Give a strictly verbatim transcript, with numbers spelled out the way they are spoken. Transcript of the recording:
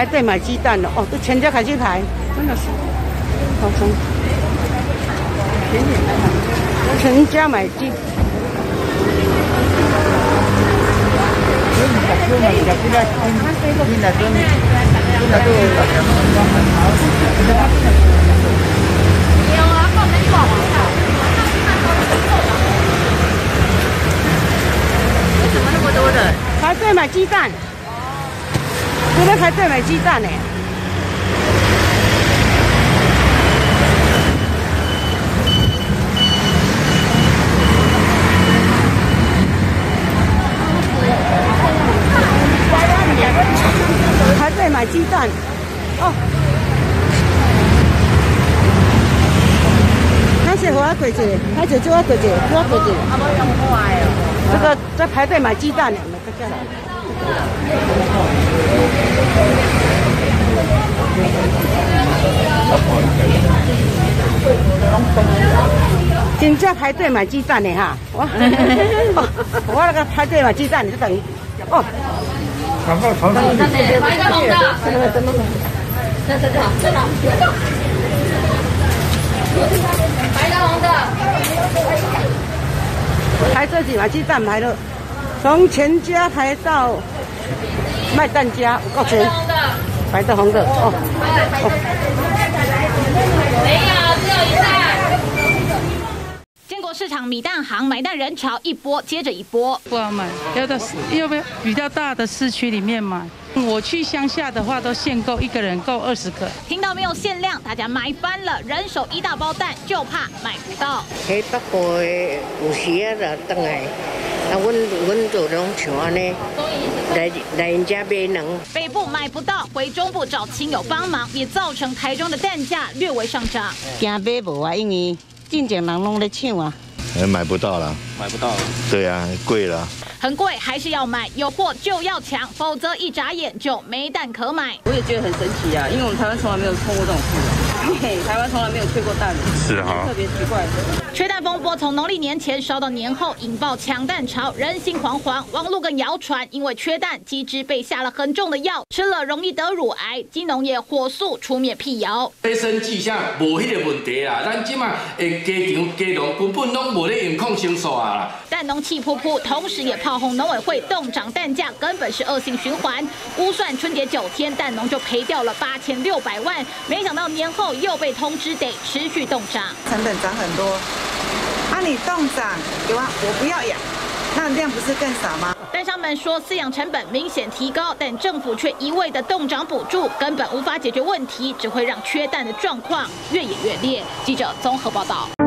排队买鸡蛋了哦，都全家开始排，真的是好从全家买鸡。 为什么那么多人排队买鸡蛋？都在排队买鸡蛋呢。排队买鸡蛋，哦。那是我贵者，还是就我贵者，我贵者。 啊，无用快哦。 这个在排队买鸡蛋呢，大家来。真正排队买鸡蛋的哈，我我那个排队买鸡蛋，就等于哦。 广告长出去。 白的红的，这这这这这，白的红的， 排这几买鸡蛋排了，从全家排到卖蛋家，够全。白的红的哦。 没有，只有一袋。 建国市场米蛋行买蛋人潮一波接着一波， 不好买，要到要不要比较大的市区里面买。我去乡下的话，都限购一个人购二十个。 听到没有限量，大家买翻了，人手一大包蛋，就怕买不到。 喺北部的有时啊就转来，啊，阮阮就拢像安尼，来来人家买能。 北部买不到，回中部找亲友帮忙，也造成台中的蛋价略微上涨。 惊买无啊，因为。 进前人拢在抢啊， 哎，买不到了， 买不到了。 对啊，贵了。 很贵，还是要买，有货就要抢，否则一眨眼就没蛋可买。 我也觉得很神奇啊，因为我们台湾从来没有碰过这种事啊。嘿，台湾从来没有缺过蛋， 是哈， 特别奇怪。 缺蛋风波从农历年前烧到年后，引爆抢蛋潮，人心惶惶。网络更谣传，因为缺蛋，鸡只被下了很重的药，吃了容易得乳癌。金农业火速出面辟谣。 卫生迹象无迄个问题啦，咱即马的家场家农根本拢无咧用抗生素啊啦。 蛋农气扑扑，同时也炮轰农委会冻涨蛋价，根本是恶性循环。估算春节九天，蛋农就赔掉了八千六百万，没想到年后又被通知得持续冻涨， 成本涨很多。啊，你冻涨，有啊，我不要养，那量不是更少吗？ 蛋商们说，饲养成本明显提高，但政府却一味的冻涨补助，根本无法解决问题，只会让缺蛋的状况越演越烈。记者综合报道。